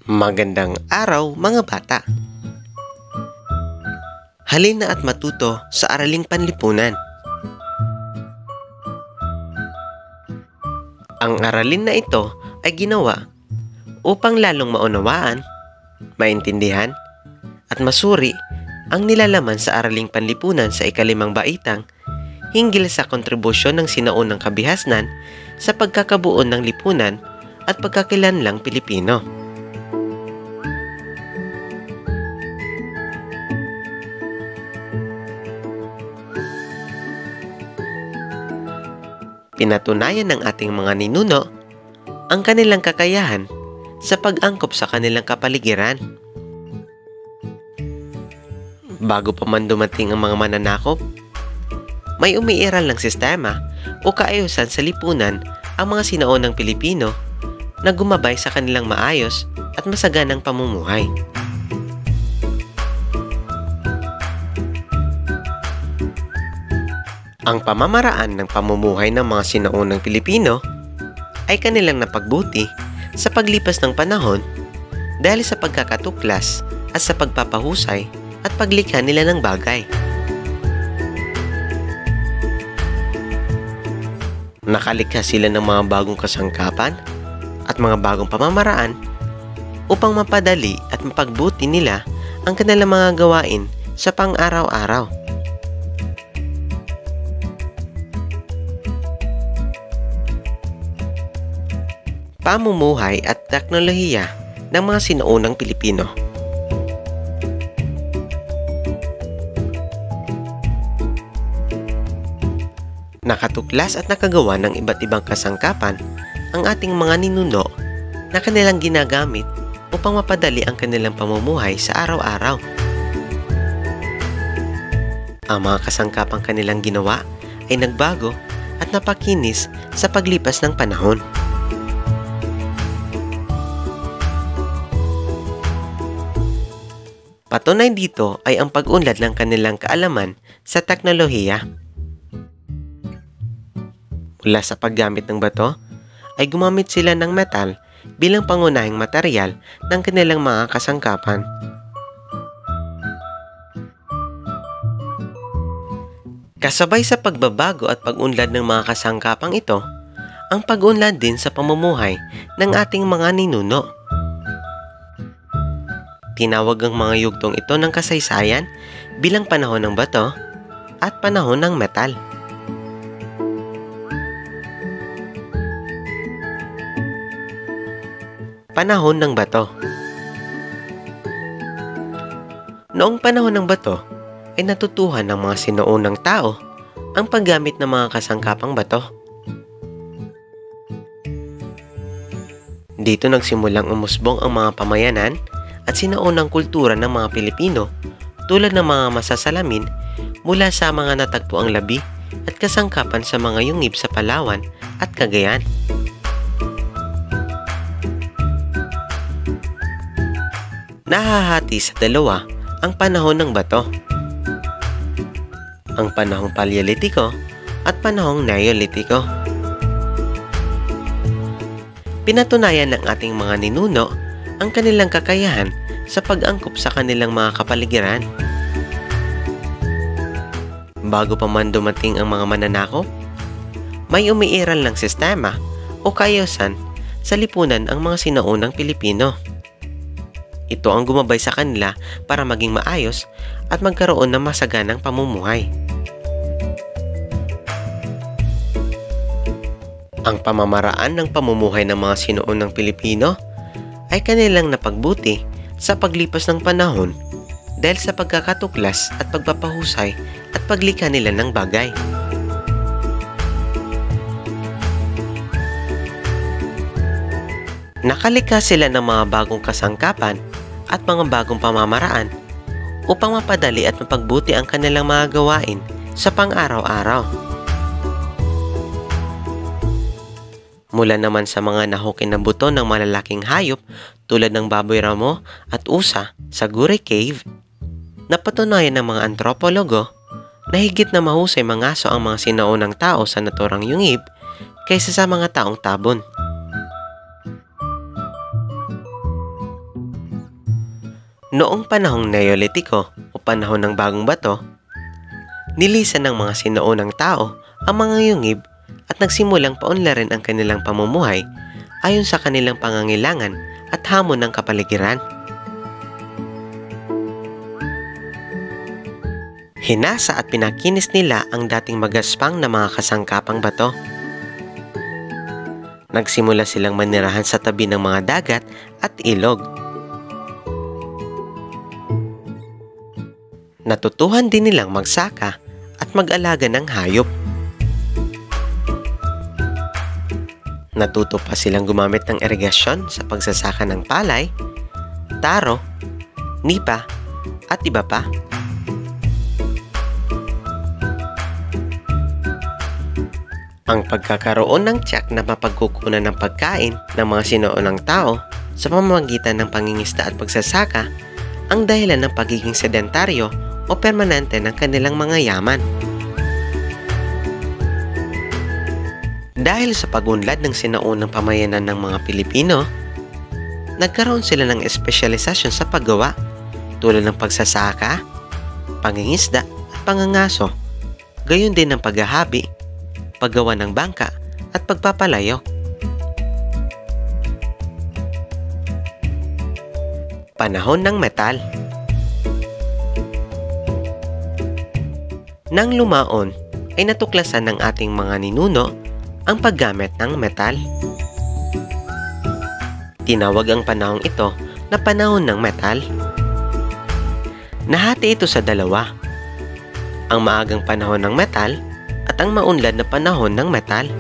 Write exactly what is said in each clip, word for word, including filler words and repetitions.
Magandang araw mga bata! Halina at matuto sa Araling Panlipunan. Ang aralin na ito ay ginawa upang lalong maunawaan, maintindihan, at masuri ang nilalaman sa Araling Panlipunan sa ikalimang baitang hinggil sa kontribusyon ng sinaunang kabihasnan sa pagkakabuo ng lipunan at pagkakilanlang Pilipino. Pinatunayan ng ating mga ninuno ang kanilang kakayahan sa pag-angkop sa kanilang kapaligiran. Bago pa man dumating ang mga mananakop, may umiiral ng sistema o kaayusan sa lipunan ang mga sinaunang Pilipino na gumabay sa kanilang maayos at masaganang pamumuhay. Ang pamamaraan ng pamumuhay ng mga sinaunang Pilipino ay kanilang napagbuti sa paglipas ng panahon dahil sa pagkakatuklas at sa pagpapahusay at paglikha nila ng bagay. Nakalikha sila ng mga bagong kasangkapan at mga bagong pamamaraan upang mapadali at mapagbuti nila ang kanilang mga gawain sa pang-araw-araw. Pamumuhay at teknolohiya ng mga sinaunang Pilipino. Nakatuklas at nakagawa ng iba't ibang kasangkapan ang ating mga ninuno na kanilang ginagamit upang mapadali ang kanilang pamumuhay sa araw-araw. Ang mga kasangkapang kanilang ginawa ay nagbago at napakinis sa paglipas ng panahon. Patunay dito ay ang pag-unlad ng kanilang kaalaman sa teknolohiya. Mula sa paggamit ng bato, ay gumamit sila ng metal bilang pangunahing material ng kanilang mga kasangkapan. Kasabay sa pagbabago at pag-unlad ng mga kasangkapang ito, ang pag-unlad din sa pamumuhay ng ating mga ninuno. Tinawag ang mga yugtong ito ng kasaysayan bilang panahon ng bato at panahon ng metal. Panahon ng bato. Noong panahon ng bato ay natutuhan ng mga sinuunang tao ang paggamit ng mga kasangkapang bato. Dito nagsimulang umusbong ang mga pamayanan at sinaunang kultura ng mga Pilipino tulad ng mga masasalamin mula sa mga natagpuang labi at kasangkapan sa mga yungib sa Palawan at Cagayan. Nahahati sa dalawa ang panahon ng bato, ang panahong Paleolitiko at panahong Neolitiko. Pinatunayan ng ating mga ninuno ang kanilang kakayahan sa pag-angkop sa kanilang mga kapaligiran. Bago pa man dumating ang mga mananakop, may umiiral ng sistema o kaayusan sa lipunan ang mga sinaunang Pilipino. Ito ang gumabay sa kanila para maging maayos at magkaroon ng masaganang pamumuhay. Ang pamamaraan ng pamumuhay ng mga sinuunang Pilipino ay kanilang napagbuti sa paglipas ng panahon dahil sa pagkakatuklas at pagpapahusay at paglikha nila ng bagay. Nakalikha sila ng mga bagong kasangkapan at mga bagong pamamaraan upang mapadali at mapagbuti ang kanilang mga gawain sa pang-araw-araw. Mula naman sa mga nahukin na buto ng malalaking hayop tulad ng baboy ramo at usa sa Guray Cave, napatunayan ng mga antropologo na higit na mahusay mangaso ang mga sinaunang tao sa naturang yungib kaysa sa mga taong tabon. Noong panahong Neolitiko o panahon ng bagong bato, nilisan ng mga sinuunang tao ang mga yungib at nagsimulang paunlarin ang kanilang pamumuhay ayon sa kanilang pangangailangan at hamon ng kapaligiran. Hinasa at pinakinis nila ang dating magaspang na mga kasangkapang bato. Nagsimula silang manirahan sa tabi ng mga dagat at ilog. Natutuhan din nilang magsaka at mag-alaga ng hayop. Natuto pa silang gumamit ng irigasyon sa pagsasaka ng palay, taro, nipa, at iba pa. Ang pagkakaroon ng tiyak na mapagkukunan ng pagkain ng mga sinuunang tao sa pamamagitan ng pangingisda at pagsasaka ang dahilan ng pagiging sedentaryo o permanente ng kanilang mga yaman. Dahil sa pagunlad ng sinaunang pamayanan ng mga Pilipino, nagkaroon sila ng espesyalisasyon sa paggawa tulad ng pagsasaka, pangingisda at pangangaso, gayon din ng paghahabi, paggawa ng bangka at pagpapalayok. Panahon ng metal. Nang lumaon ay natuklasan ng ating mga ninuno ang paggamit ng metal. Tinawag ang panahong ito na panahon ng metal. Nahati ito sa dalawa, ang maagang panahon ng metal at ang maunlad na panahon ng metal.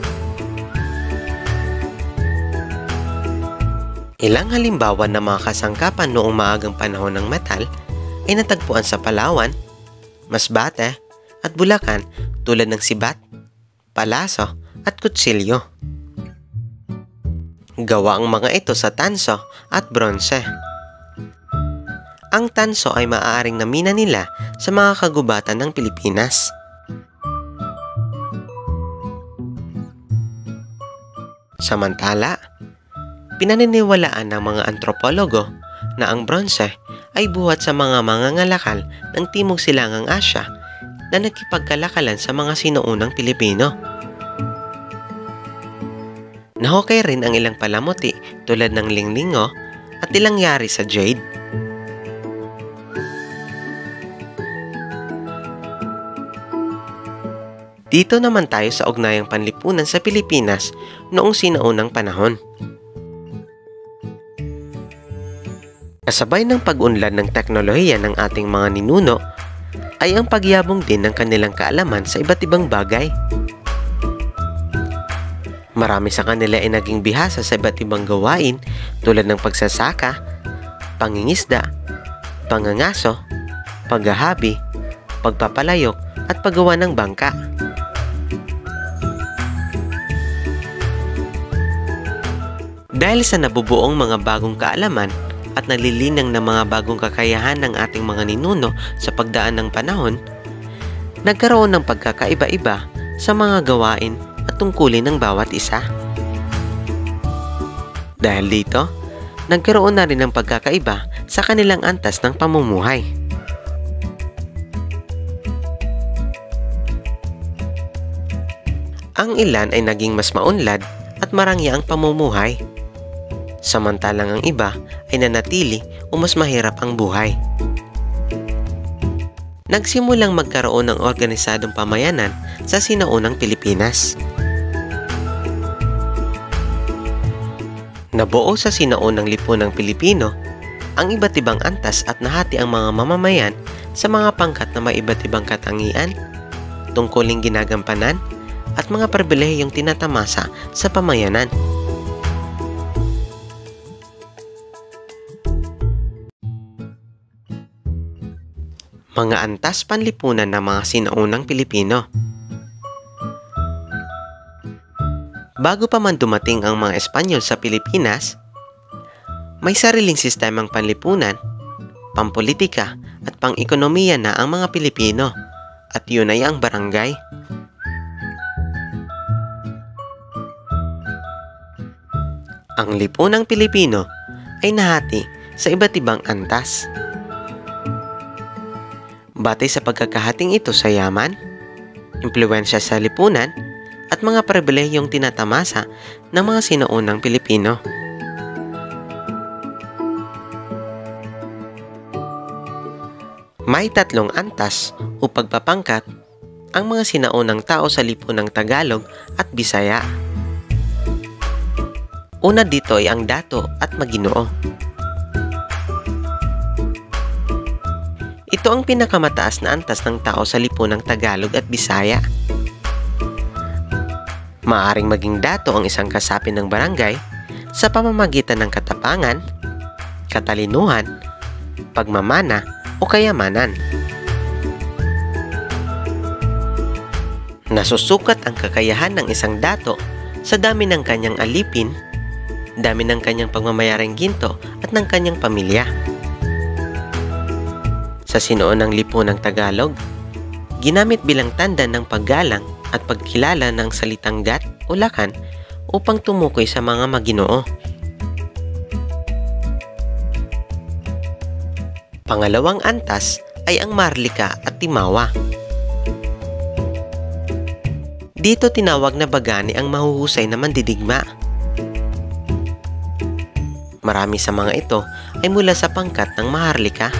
Ilang halimbawa ng mga kasangkapan noong maagang panahon ng metal ay natagpuan sa Palawan, Masbate, at Bulacan tulad ng sibat, palaso, at kutsilyo. Gawa ang mga ito sa tanso at bronse. Ang tanso ay maaaring namina nila sa mga kagubatan ng Pilipinas. Samantala, pinaniniwalaan ng mga antropologo na ang bronse ay buhat sa mga mangangalakal ng Timog Silangang Asya na nagkipagkalakalan sa mga sinuunang Pilipino. Nahukay rin ang ilang palamuti tulad ng linglingo at ilang yari sa jade. Dito naman tayo sa ugnayang panlipunan sa Pilipinas noong sinaunang panahon. Kasabay ng pag-unlad ng teknolohiya ng ating mga ninuno ay ang pagyabong din ng kanilang kaalaman sa iba't ibang bagay. Marami sa kanila ay naging bihasa sa iba't ibang gawain tulad ng pagsasaka, pangingisda, pangangaso, paghahabi, pagpapalayok at paggawa ng bangka. Dahil sa nabubuong mga bagong kaalaman at nalilinang na mga bagong kakayahan ng ating mga ninuno sa pagdaan ng panahon, nagkaroon ng pagkakaiba-iba sa mga gawain at tungkulin ng bawat isa. Dahil dito, nagkaroon na rin ng pagkakaiba sa kanilang antas ng pamumuhay. Ang ilan ay naging mas maunlad at marangya ang pamumuhay, samantalang ang iba ay nanatili o mas mahirap ang buhay. Nagsimulang magkaroon ng organisadong pamayanan sa sinaunang Pilipinas. Nabuo sa sinaunang lipunang Pilipino ang iba't ibang antas at nahati ang mga mamamayan sa mga pangkat na may iba't ibang katangian, tungkuling ginagampanan, at mga pribilehiyong tinatamasa sa pamayanan. Mga antas panlipunan ng mga sinaunang Pilipino. Bago pa man dumating ang mga Espanyol sa Pilipinas, may sariling sistemang panlipunan, pampolitika at pang-ekonomiya na ang mga Pilipino, at yun ay ang barangay. Ang lipunang Pilipino ay nahati sa iba't ibang antas. Batay sa pagkakahating ito sa yaman, impluwensya sa lipunan, at mga pribilehiyong tinatamasa ng mga sinuunang Pilipino. May tatlong antas o pagpapangkat ang mga sinaunang tao sa lipunang Tagalog at Bisaya. Una dito ay ang dato at maginoo. Ito ang pinakamataas na antas ng tao sa lipunang Tagalog at Bisaya. Maaring maging dato ang isang kasapi ng barangay sa pamamagitan ng katapangan, katalinuhan, pagmamana o kayamanan. Nasusukat ang kakayahan ng isang dato sa dami ng kanyang alipin, dami ng kanyang pagmamayaring ginto at ng kanyang pamilya. Sa sinuunang lipunang Tagalog, ginamit bilang tanda ng paggalang at pagkilala ng salitang gat o lakan upang tumukoy sa mga maginoo. Pangalawang antas ay ang Maharlika at Timawa. Dito tinawag na bagani ang mahuhusay na mandidigma. Marami sa mga ito ay mula sa pangkat ng Maharlika.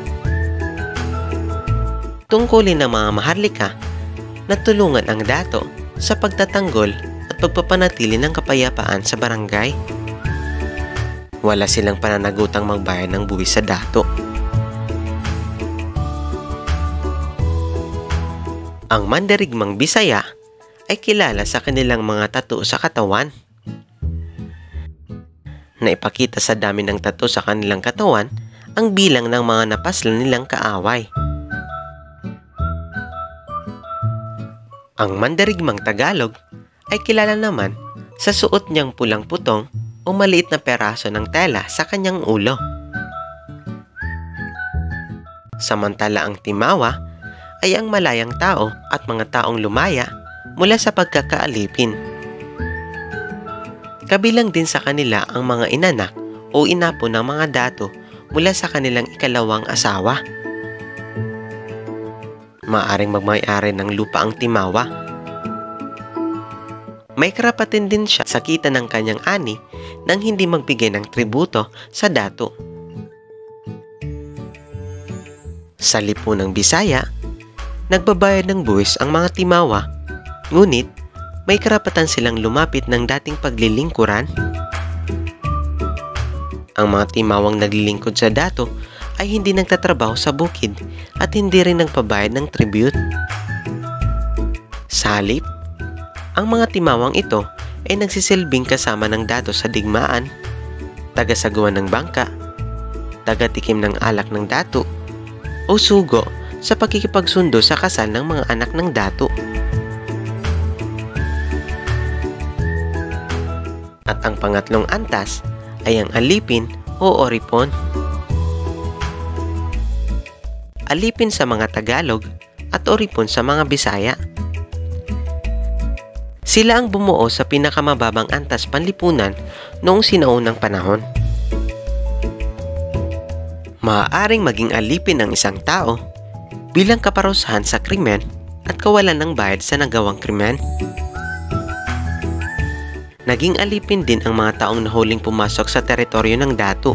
Tungkulin ng mga Maharlika na tulungan ang dato sa pagtatanggol at pagpapanatili ng kapayapaan sa barangay. Wala silang pananagutang magbayad ng buwis sa dato. Ang mandirigmang Bisaya ay kilala sa kanilang mga tattoo sa katawan. Naipakita sa dami ng tattoo sa kanilang katawan ang bilang ng mga napaslan nilang kaaway. Ang mandirigmang Tagalog ay kilala naman sa suot niyang pulang putong o maliit na peraso ng tela sa kanyang ulo. Samantala ang Timawa ay ang malayang tao at mga taong lumaya mula sa pagkakaalipin. Kabilang din sa kanila ang mga inanak o inapo ng mga dato mula sa kanilang ikalawang asawa. Maaring magmay-ari ng lupa ang Timawa. May karapatan din siya sa kita ng kanyang ani nang hindi magbigay ng tributo sa dato. Sa lipunang Bisaya, nagbabayad ng buwis ang mga Timawa, ngunit may karapatan silang lumapit ng dating paglilingkuran. Ang mga Timawang naglilingkod sa dato ay hindi nagtatrabaho sa bukid at hindi rin nagpabayad ng tribute. Sa halip, ang mga Timawang ito ay nagsisilbing kasama ng dato sa digmaan, tagasagawa ng bangka, tagatikim ng alak ng dato, o sugo sa pakikipagsundo sa kasal ng mga anak ng dato. At ang pangatlong antas ay ang alipin o oripon. Alipin sa mga Tagalog at oripon sa mga Bisaya. Sila ang bumuo sa pinakamababang antas panlipunan noong sinaunang panahon. Maaaring maging alipin ng isang tao bilang kaparusahan sa krimen at kawalan ng bayad sa nagawang krimen. Naging alipin din ang mga taong nahuling pumasok sa teritoryo ng dato.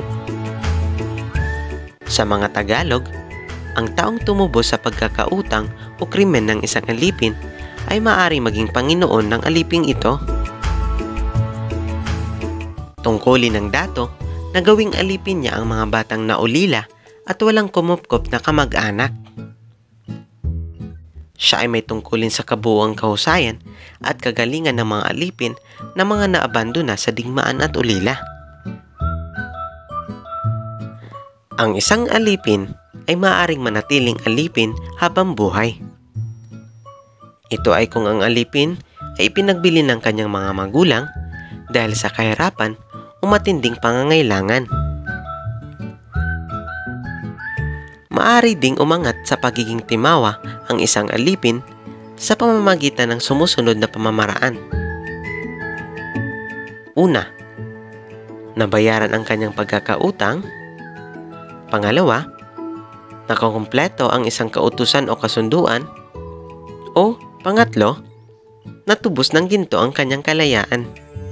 Sa mga Tagalog, ang taong tumubo sa pagkakautang o krimen ng isang alipin ay maaari maging Panginoon ng aliping ito. Tungkulin ng dato na gawing alipin niya ang mga batang naulila at walang kumupkop na kamag-anak. Siya ay may tungkulin sa kabuuang kahusayan at kagalingan ng mga alipin na mga naabandona sa digmaan at ulila. Ang isang alipin ay maaaring manatiling alipin habang buhay. Ito ay kung ang alipin ay ipinagbili ng kanyang mga magulang dahil sa kahirapan o matinding pangangailangan. Maaari ding umangat sa pagiging Timawa ang isang alipin sa pamamagitan ng sumusunod na pamamaraan. Una, nabayaran ang kanyang pagkakautang. Pangalawa, Nakukumpleto ang isang kautusan o kasunduan. O pangatlo, natubos ng ginto ang kanyang kalayaan.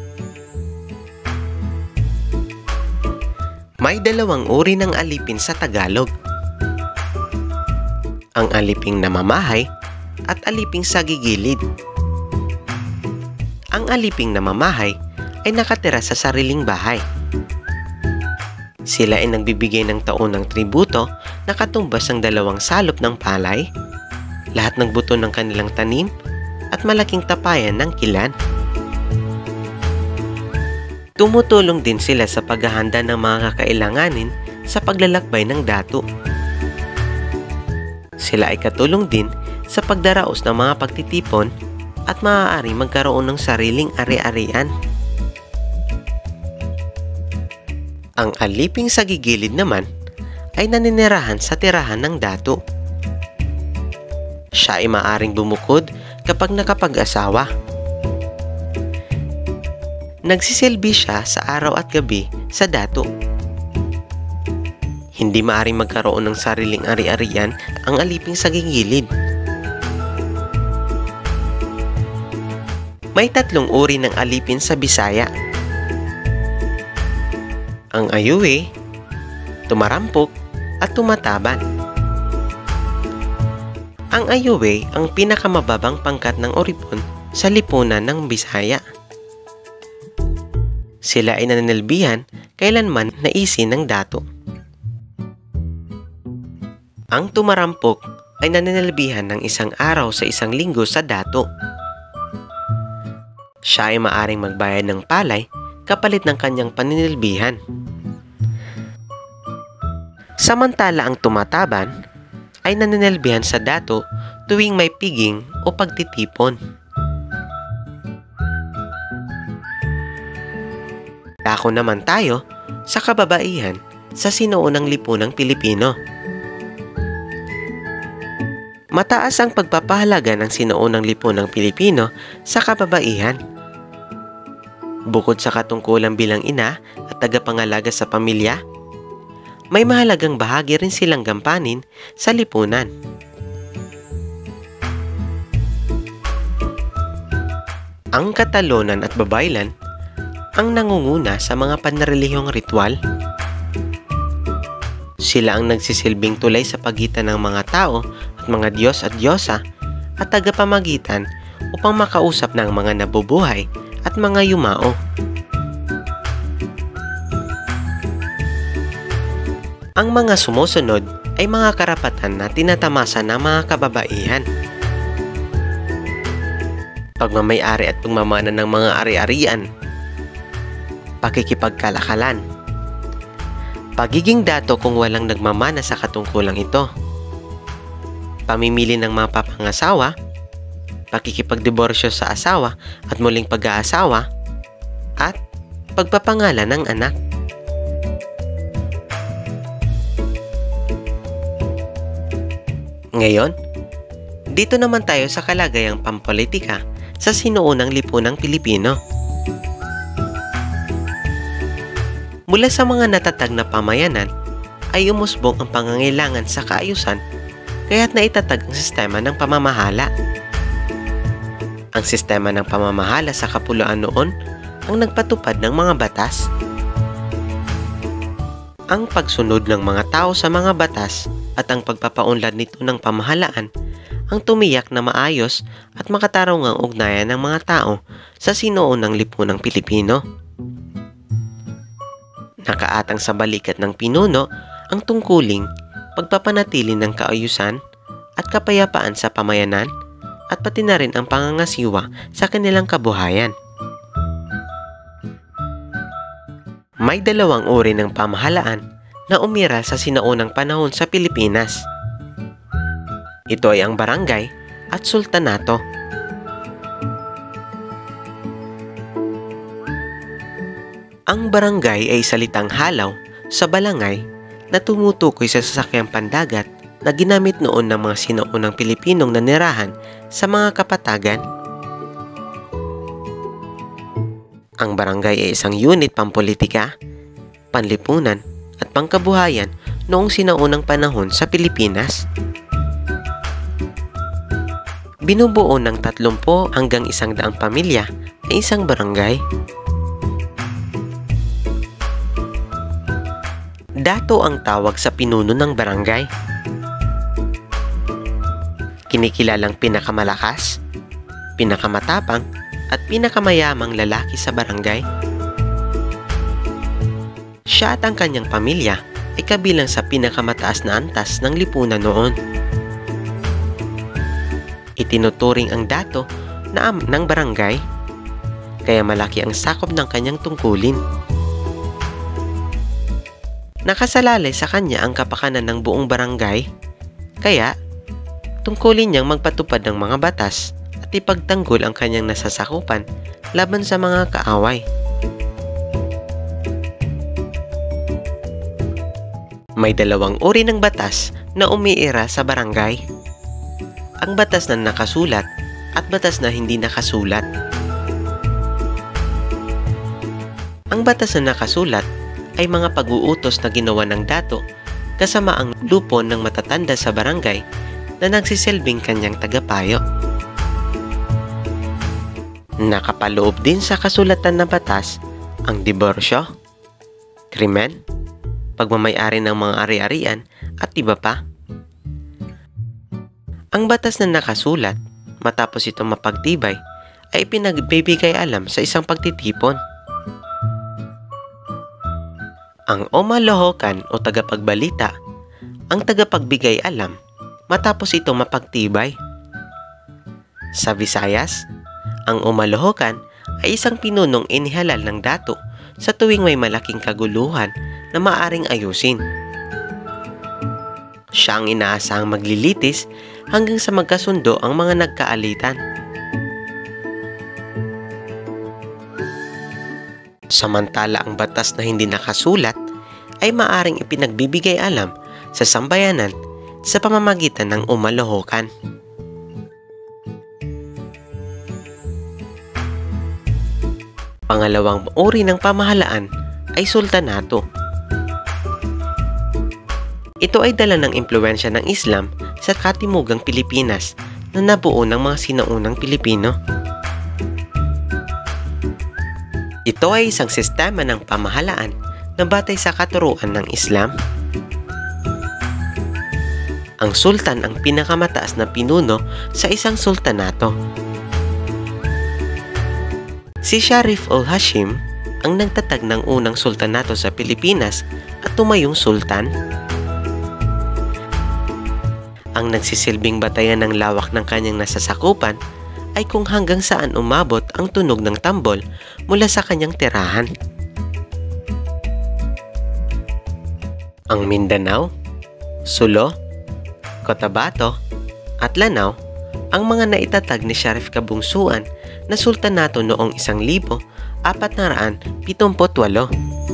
May dalawang uri ng alipin sa Tagalog. Ang aliping namamahay at aliping sagigilid. Ang aliping namamahay ay nakatira sa sariling bahay. Sila ay nagbibigay ng taunang tributo na katumbas ng dalawang salop ng palay, lahat ng buto ng kanilang tanim, at malaking tapayan ng kilan. Tumutulong din sila sa paghahanda ng mga kakailanganin sa paglalakbay ng dato. Sila ay katulong din sa pagdaraos ng mga pagtitipon at maaaring magkaroon ng sariling ari-arian. Ang aliping sagigilid naman ay naninirahan sa tirahan ng dato. Siya ay maaaring bumukod kapag nakapag-asawa. Nagsisilbi siya sa araw at gabi sa dato. Hindi maaaring magkaroon ng sariling ari-arian ang aliping sagigilid. May tatlong uri ng alipin sa Bisaya. Ang ayuwe, tumarampok, at tumataban. Ang ayuwe ang pinakamababang pangkat ng oripon sa lipunan ng Bisaya. Sila ay nananilbihan kailanman naisin ng dato. Ang tumarampok ay nananilbihan ng isang araw sa isang linggo sa dato. Siya ay maaring magbayad ng palay kapalit ng kanyang paninilbihan. Samantala ang tumataban ay nananilbihan sa dato tuwing may piging o pagtitipon. Dako naman tayo sa kababaihan sa sinuunang lipunang Pilipino. Mataas ang pagpapahalaga ng sinuunang lipunang Pilipino sa kababaihan. Bukod sa katungkulan bilang ina at tagapangalaga sa pamilya, may mahalagang bahagi rin silang gampanin sa lipunan. Ang Katalunan at Babaylan ang nangunguna sa mga panrelihiyong ritual. Sila ang nagsisilbing tulay sa pagitan ng mga tao at mga Diyos at Diyosa at tagapamagitan upang makausap ng mga nabubuhay at mga yumao. Ang mga sumusunod ay mga karapatan na tinatamasa ng mga kababaihan. Pagmamay-ari at pagmamana ng mga ari-arian. Pakikipagkalakalan. Pagiging dato kung walang nagmamana sa katungkulang ito. Pamimili ng mga papangasawa. Pakikipagdiborsyo sa asawa at muling pag-aasawa. At pagpapangalan ng anak. Ngayon, dito naman tayo sa kalagayang pampolitika sa sinuunang lipunang Pilipino. Mula sa mga natatag na pamayanan ay umusbong ang pangangailangan sa kaayusan kaya't naitatag ang sistema ng pamamahala. Ang sistema ng pamamahala sa kapuluan noon ang nagpatupad ng mga batas. Ang pagsunod ng mga tao sa mga batas at ang pagpapaunlad nito ng pamahalaan ang tumiyak na maayos at makatarungang ugnayan ng mga tao sa sinuunang lipunang Pilipino. Nakaatang sa balikat ng pinuno ang tungkuling pagpapanatili ng kaayusan at kapayapaan sa pamayanan at pati na rin ang pangangasiwa sa kanilang kabuhayan. May dalawang uri ng pamahalaan na umiral sa sinaunang panahon sa Pilipinas. Ito ay ang barangay at sultanato. Ang barangay ay salitang halaw sa balangay na tumutukoy sa sasakyang pandagat na ginamit noon ng mga sinuunang Pilipinong nanirahan sa mga kapatagan. Ang barangay ay isang unit pampolitika, panlipunan at pangkabuhayan noong sinaunang panahon sa Pilipinas. Binubuo ng tatlumpu hanggang isang daang pamilya ay isang barangay. Dato ang tawag sa pinuno ng barangay. Kinikilalang pinakamalakas, pinakamatapang, at pinakamayamang lalaki sa barangay. Siya at ang kanyang pamilya ay kabilang sa pinakamataas na antas ng lipunan noon. Itinuturing ang dato na am ng barangay, kaya malaki ang sakop ng kanyang tungkulin. Nakasalalay sa kanya ang kapakanan ng buong barangay, kaya tungkulin niyang magpatupad ng mga batas at ipagtanggol ang kanyang nasasakupan laban sa mga kaaway. May dalawang uri ng batas na umiira sa barangay. Ang batas na nakasulat at batas na hindi nakasulat. Ang batas na nakasulat ay mga pag-uutos na ginawa ng dato kasama ang lupon ng matatanda sa barangay na nagsisilbing kanyang tagapayo. Nakapaloob din sa kasulatan na batas ang diborsyo, krimen, pagmamay-ari ng mga ari-arian at iba pa. Ang batas na nakasulat, matapos itong mapagtibay, ay pinagbibigay alam sa isang pagtitipon. Ang omalohokan o tagapagbalita, ang tagapagbigay alam matapos itong mapagtibay. Sa Visayas, ang omalohokan ay isang pinunong inihalal ng dato sa tuwing may malaking kaguluhan na maaring ayusin. Siya ang inaasahang maglilitis hanggang sa magkasundo ang mga nagkaalitan. Samantala ang batas na hindi nakasulat ay maaring ipinagbibigay alam sa sambayanan sa pamamagitan ng umalohokan. Pangalawang uri ng pamahalaan ay sultanato. Ito ay dala ng impluwensya ng Islam sa katimugang Pilipinas na nabuo ng mga sinaunang Pilipino. Ito ay isang sistema ng pamahalaan na batay sa katuruan ng Islam. Ang sultan ang pinakamataas na pinuno sa isang sultanato. Si Sharif ul-Hashim ang nagtatag ng unang sultanato sa Pilipinas at tumayong sultan. Ang nagsisilbing batayan ng lawak ng kanyang nasasakupan ay kung hanggang saan umabot ang tunog ng tambol mula sa kanyang tirahan. Ang Mindanao, Sulo, Cotabato, at Lanao ang mga naitatag ni Sharif Kabungsuan na sultanato noong isang libo apat na raan pitumput walo.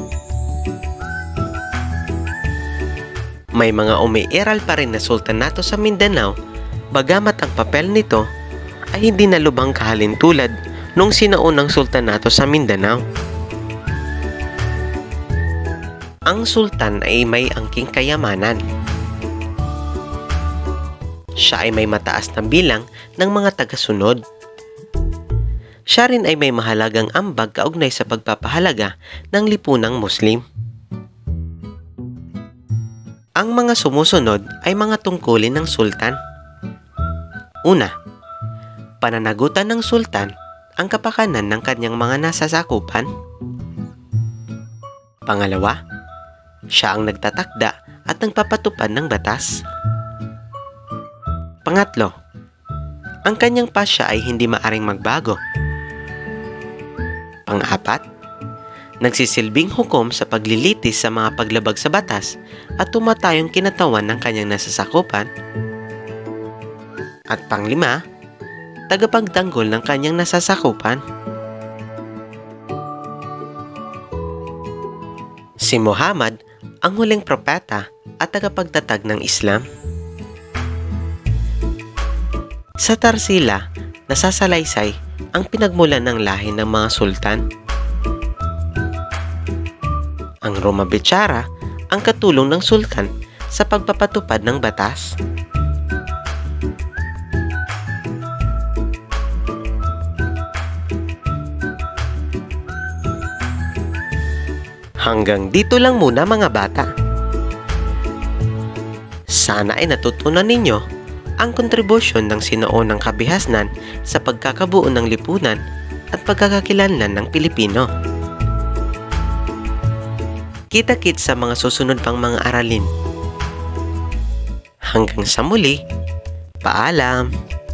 May mga umiiral pa rin na sultanato sa Mindanao, bagamat ang papel nito ay hindi na lubhang kahalintulad nung sinaunang sultanato sa Mindanao. Ang sultan ay may angking kayamanan. Siya ay may mataas na bilang ng mga tagasunod. Siya rin ay may mahalagang ambag kaugnay sa pagpapahalaga ng lipunang Muslim. Ang mga sumusunod ay mga tungkulin ng sultan. Una, pananagutan ng sultan ang kapakanan ng kanyang mga nasasakupan. Pangalawa, siya ang nagtatakda at nagpapatupad ng batas. Pangatlo, ang kanyang pasya ay hindi maaring magbago. Pang-apat, nagsisilbing hukom sa paglilitis sa mga paglabag sa batas at tumatayong kinatawan ng kanyang nasasakupan. At panglima, tagapagtanggol ng kanyang nasasakupan. Si Muhammad ang huling propeta at tagapagtatag ng Islam. Sa Tarsila, nasasalaysay ang pinagmulan ng lahi ng mga sultan. Ang Roma Bechara ang katulong ng sultan sa pagpapatupad ng batas. Hanggang dito lang muna mga bata. Sana ay natutunan ninyo ang kontribusyon ng sinoonang kabihasnan sa pagkakabuo ng lipunan at pagkakakilanlan ng Pilipino. Kita-kits sa mga susunod pang mga aralin. Hanggang sa muli, paalam!